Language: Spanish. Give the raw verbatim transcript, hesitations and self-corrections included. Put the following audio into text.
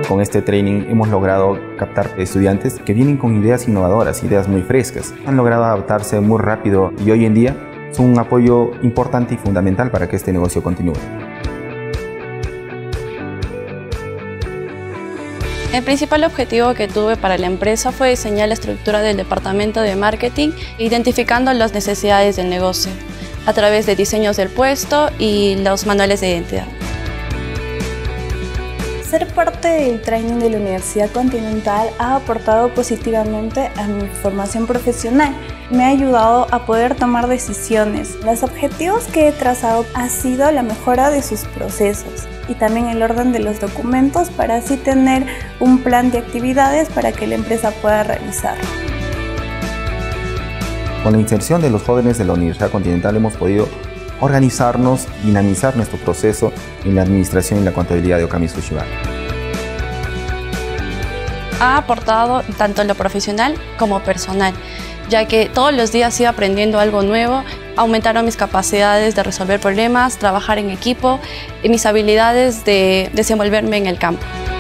Con este training hemos logrado captar estudiantes que vienen con ideas innovadoras, ideas muy frescas. Han logrado adaptarse muy rápido y hoy en día son un apoyo importante y fundamental para que este negocio continúe. El principal objetivo que tuve para la empresa fue diseñar la estructura del departamento de marketing, identificando las necesidades del negocio a través de diseños del puesto y los manuales de identidad. Ser parte del training de la Universidad Continental ha aportado positivamente a mi formación profesional. Me ha ayudado a poder tomar decisiones. Los objetivos que he trazado han sido la mejora de sus procesos y también el orden de los documentos para así tener un plan de actividades para que la empresa pueda realizar. Con la inserción de los jóvenes de la Universidad Continental hemos podido organizarnos, dinamizar nuestro proceso en la administración y la contabilidad de Okami Sushi Bar. Ha aportado tanto en lo profesional como personal, ya que todos los días iba aprendiendo algo nuevo, aumentaron mis capacidades de resolver problemas, trabajar en equipo y mis habilidades de desenvolverme en el campo.